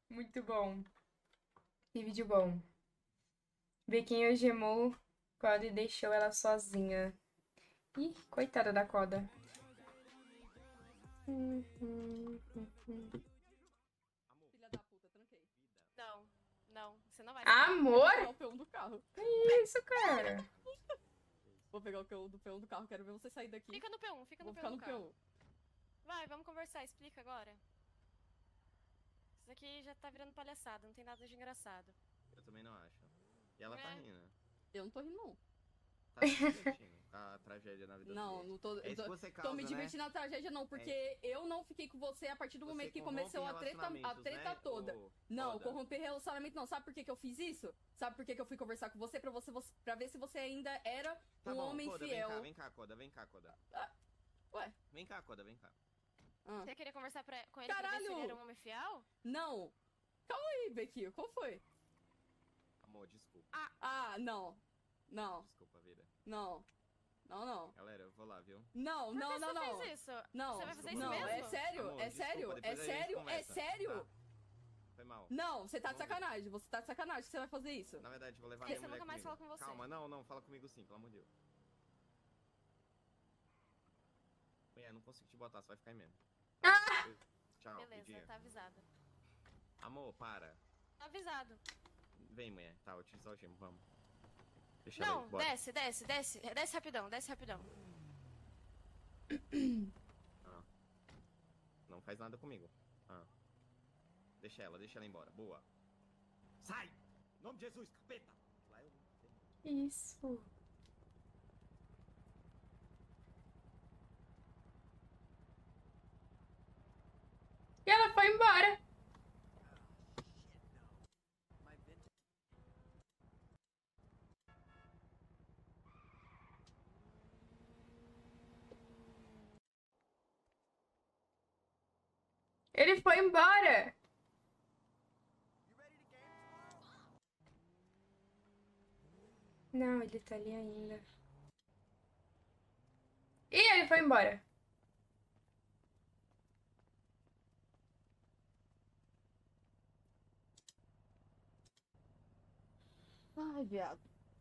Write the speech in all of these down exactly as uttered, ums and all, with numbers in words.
Muito bom. Que vídeo bom. Ver quem algemou Coda e deixou ela sozinha. Ih, coitada da Coda. Filha da puta, tranquei. Não, não, você não vai. Amor? Vou pegar o peão do carro. Que isso, cara? Vou pegar o peão do peão do carro, quero ver você sair daqui. Fica no P um, fica no Vou P um ficar do no carro. peão. Vai, vamos conversar, explica agora. Isso aqui já tá virando palhaçada, não tem nada de engraçado. Eu também não acho. E ela tá É. rindo. Eu não tô rindo, não. Tá se divertindo com a tragédia na vida Não, dele. não tô. É Eu isso tô, que você tô causa, me né? divertindo na tragédia, não, porque eu não fiquei com você a partir do Você momento que corrompe começou a treta, a relacionamentos, treta né? toda. Ô, Não, Coda. corromper relacionamento não. Sabe por que, que eu fiz isso? Sabe por que, que eu fui conversar com você? Pra, você, você pra ver se você ainda era Tá um bom, homem Coda, fiel. Vem cá, vem cá, Coda, vem cá, Coda. Ah, ué? Vem cá, Coda, vem cá. Ah. Você queria conversar pra, com ele pra ver se Caralho! ele era um homem fiel? Não. Calma aí, Bequinho, qual foi? Amor, desculpa. Ah, não. Não, Desculpa, vida. não. Não, não. Galera, eu vou lá, viu? Não, Por não, que não, você não. fez isso? Não, Você vai fazer isso não, mesmo? é sério, Amor, é desculpa, sério, é depois a gente sério, é conversa, sério. tá? Foi mal. Não, você tá de Vamos ver. sacanagem, você tá de sacanagem que você vai fazer isso. Na verdade, vou levar Esse minha eu mulher nunca mais comigo. falo com você. Calma, não, não, fala comigo sim, pelo amor de Deus. Mulher, não consigo te botar, você vai ficar aí mesmo. Tchau, Beleza, Lidinha. tá avisado. Amor, para. Tá avisado. Vem, mulher. Tá, eu te algemo, vamos. Deixa ela Não, aí, bora. desce, desce, desce. Desce rapidão, desce rapidão. Ah. Não faz nada comigo. Ah. Deixa ela, deixa ela embora. Boa. Sai! Em nome de Jesus, capeta! Lá eu... Isso. E ela foi embora. Ele foi embora. Não, ele tá ali ainda. Ih, ele foi embora. Ai, viado.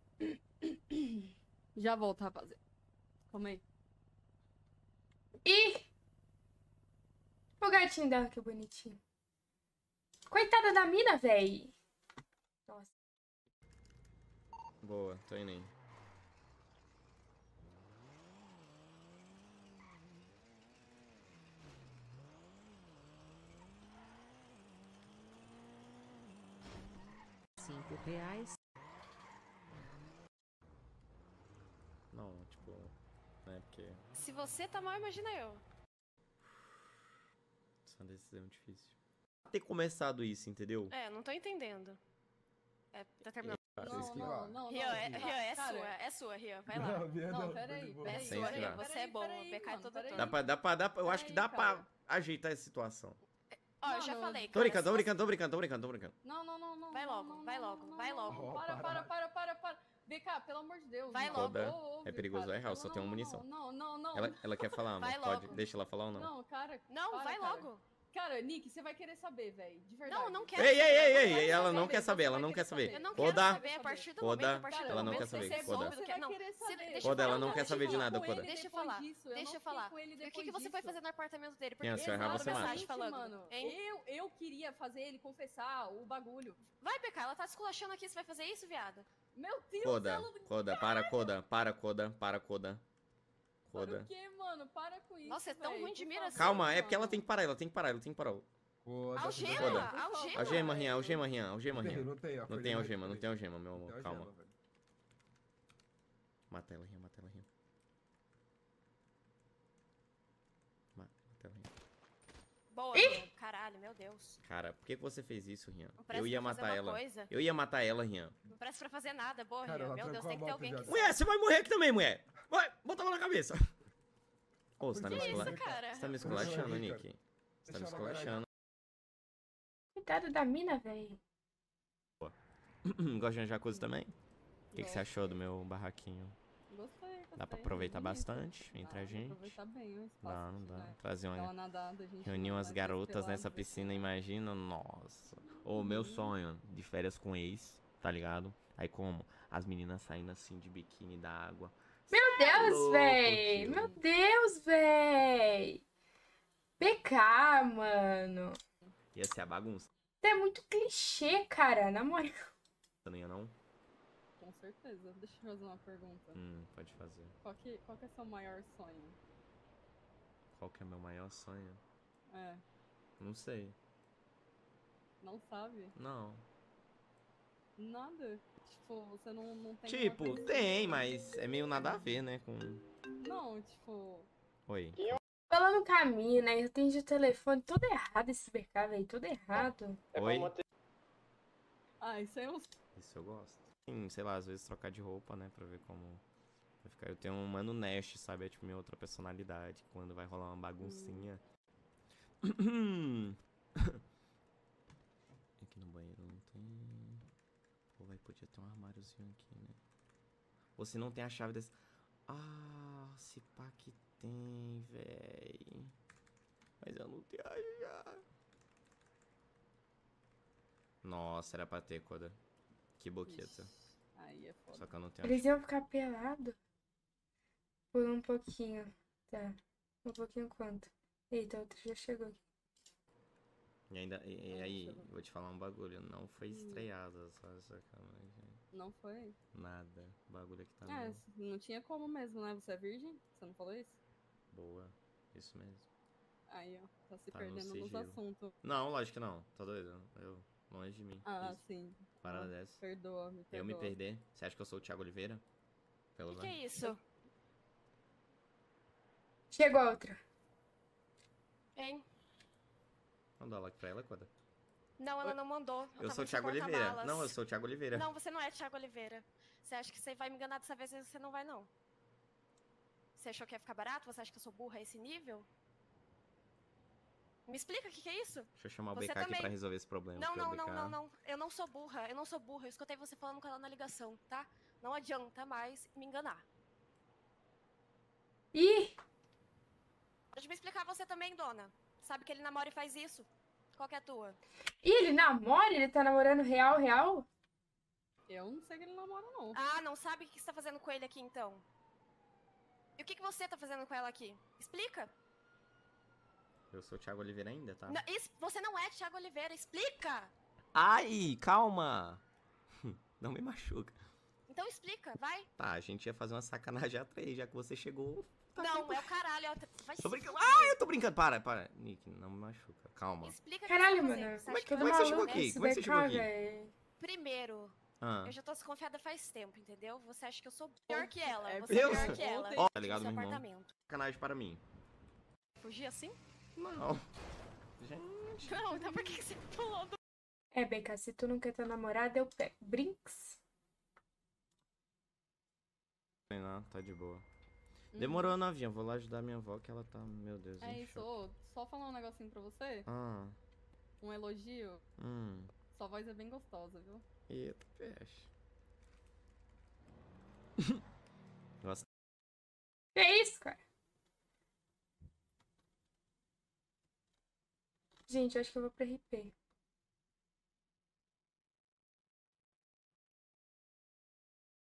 Já volto, rapaziada. Calma aí. Ih! O gatinho dela, que bonitinho. Coitada da mina, véi. Nossa. Boa, tô indo aí. Cinco reais. Não, tipo... Né, porque... Se você tá mal, imagina eu. Essa é uma decisão difícil. Ter começado isso, entendeu? É, não tô entendendo. É, tá terminando. Não, não, não, Rio, não. é, Rio, é Cara, sua, é sua, Rio. Vai lá. Não, peraí, É peraí. Sem sua, Rio. esperar. Você é Peraí, bom, peraí, o P K é mano, todo peraí. torto. Dá pra, dá pra, dá pra... Eu acho que dá Peraí, cara. pra ajeitar essa situação. Ó, eu já Mano, falei, Tô cara. brincando, se tô você- brincando, tô brincando, tô brincando, tô brincando. Não, não, não, não. Vai não, logo, não, vai não, logo, não, vai não, logo. não. Para, para, para, para, para. B K, pelo amor de Deus. Vai não. logo. Foda. Ô, ô, É perigoso, B K, é real, só não, tem uma não, munição. Não, não, não. Ela, ela quer falar, Vai amor. Pode, logo. deixa ela falar ou não. Não, cara. Não, para, vai cara. logo. Cara, Nick, você vai querer saber, velho. De verdade. Não, não quero. Ei, ei, saber, ei, não ei, quero ei, ela saber. não quer saber, ela Você não vai quer saber. Eu não Foda. quero saber a partir do Foda. momento, a partir Ela do não momento quer que saber, você foda. soube do Você que... vai Não, querer se- saber. deixa eu Foda, falar, ela não quer deixa eu saber de falar. nada, com ele Foda. Deixa eu depois falar, disso, eu deixa não eu fiquei falar. com ele O que, depois que você foi disso. fazer no apartamento dele? Porque Minha, se eu ele errar, mandou você mata. mensagem falando, mano, hein? eu, eu queria fazer ele confessar o bagulho. Vai, P K, ela tá esculachando aqui, você vai fazer isso, viado? Meu Deus, Coda, ela... Coda, para, Coda, para, Coda, para, Coda. Para o Coda. quê, mano? Para com isso, Nossa, é tão véi, ruim de por mira favor, assim. Calma, é porque ela mano. tem que parar, ela tem que parar, ela tem que parar. Algema, Foda. algema. Algema, Rian, velho. algema, Rian, algema, Não tem, Rian. não tem, Não tem algema, não tem algema, meu amor, calma. Mata ela, Rian, mata ela, Rian. Mata ela, Rian. Boa, Rio. Caralho, meu Deus. Cara, por que que você fez isso, Rian? Não presta Eu ia pra fazer matar uma ela. coisa. Eu ia matar ela, Rian. Não presta pra fazer nada, boa, Cara, Rio. ela Meu Deus, trancou tem a que ter moto alguém já. que... Mulher, você vai morrer aqui também, mulher. Vai, bota a mão na cabeça. Ô, você tá me Que escula- isso, cara? Você tá me esculachando, Deixa ela aí, Nick. cara. Você tá me Deixa ela, vai. esculachando. Coitada da mina, véi. Gosta de jacuzzi também? O que, que você Gosto. achou do meu barraquinho? Gostei, gostei. Dá pra aproveitar bonito. bastante entre Dá a pra gente? aproveitar bem o espaço. Dá, não aqui, dá. né? Trazer Dar uma uma... nadada, a gente Reunir vai umas mais garotas pelados nessa aqui. piscina, imagina? Nossa. O meu Uhum. sonho de férias com ex, tá ligado? Aí como? As meninas saindo assim de biquíni da água. Meu Deus, louco, véi! tio. Meu Deus, véi! B K, mano. Ia ser a bagunça, É muito clichê, cara, na moral. não ia não? Com certeza. Deixa eu fazer uma pergunta. Hum, pode fazer. Qual que, qual que é seu maior sonho? Qual que é meu maior sonho? É, Não sei. não sabe? Não. Nada. Tipo, você não, não tem uma Tipo, coisa tem, específica. mas é meio nada a ver, né? Com. Não, tipo... Oi. Falando no caminho, né? Eu atendi o telefone todo errado esse B K, velho. Todo errado. Oi. Ah, isso aí é um... Isso eu gosto. Sim, sei lá, às vezes trocar de roupa, né? Pra ver como vai ficar. Eu tenho um mano Nest, sabe? É tipo minha outra personalidade. Quando vai rolar uma baguncinha. Aqui no banheiro não tem. Pô, vai, podia ter um armáriozinho aqui, né? Você não tem a chave desse. Ah, se pá que tem, véi. Mas eu não tenho a chave. Nossa, era pra ter, Coda. Que boqueta. Ixi, aí é foda. Só que eu não tenho a Eles iam ficar pelados por um pouquinho. Tá. Um pouquinho quanto? Eita, outro já chegou aqui. E ainda, e, e aí, Nossa. vou te falar um bagulho, não foi Hum. estreada só essa câmera aqui. Não foi? Nada. O bagulho aqui tá É, meio não tinha como mesmo, né? Você é virgem? Você não falou isso? boa. Isso mesmo. Aí, ó, tá se Tá no perdendo nos sigilo. assuntos. Não, lógico que não. Tá doido? Eu, longe de mim. Ah, Isso. sim. Parada Ah, dessa. Perdoa, me perdoa. Eu me perder? Você acha que eu sou o Thiago Oliveira? Pelo O que, que é menos. isso? Chegou outra. Hein? Manda like pra ela, Coda. Não, ela Oi? não mandou. Eu tava sou o no seu Thiago Oliveira. porta-malas. Não, eu sou o Thiago Oliveira. Não, você não é Thiago Oliveira. Você acha que você vai me enganar dessa vez, mas você não vai, não. Você achou que ia ficar barato? Você acha que eu sou burra a esse nível? Me explica o que, que é isso? Deixa eu chamar o Você B K aqui também. pra resolver esse problema. Não, porque não, o não, B K... não, não. Eu não sou burra, eu não sou burra. Eu escutei você falando com ela na ligação, tá? Não adianta mais me enganar. Ih! Pode me explicar você também, dona. Sabe que ele namora e faz isso? Qual que é a tua? Ih, ele namora? Ele tá namorando real, real? Eu não sei que ele namora, não. Ah, não sabe o que você tá fazendo com ele aqui, então? E o que, que você tá fazendo com ela aqui? Explica. Eu sou o Thiago Oliveira ainda, tá? Não, es- você não é Thiago Oliveira, explica! Ai, calma! Não me machuca. Então explica, vai. Tá, a gente ia fazer uma sacanagem a três, já que você chegou. Tá Não, é o caralho. é o- Vai Tô se brincando. fuder. Ah, eu tô brincando. Para, para. Nick, não me machuca. Calma. Explica o que Caralho, você tá mano. fazendo. Você Como é acha que- eu como é que não você chegou maluco, aqui? né? Esse Como é que você B K, chegou aqui? véi. Primeiro, Ah. eu já tô desconfiada faz tempo, entendeu? Você acha que eu sou pior que ela. É, Você é Deus. pior que ela. Ontem- Ó, tá No ligado, seu meu irmão? apartamento. Sacanagem para mim. Fugir assim? Não. Gente. Não, então por que que você pulou do... É, B K, se tu não quer tua namorada, eu pego. Brinks? Não, tá de boa. Uhum. Demorou, novinha. Vou lá ajudar minha avó que ela tá, meu Deus, É em isso, choque. ô, só falar um negocinho pra você. Ah. Um elogio. Hum. Sua voz é bem gostosa, viu? Eita, peixe. Nossa. Que isso, cara? Gente, eu acho que eu vou pra R P.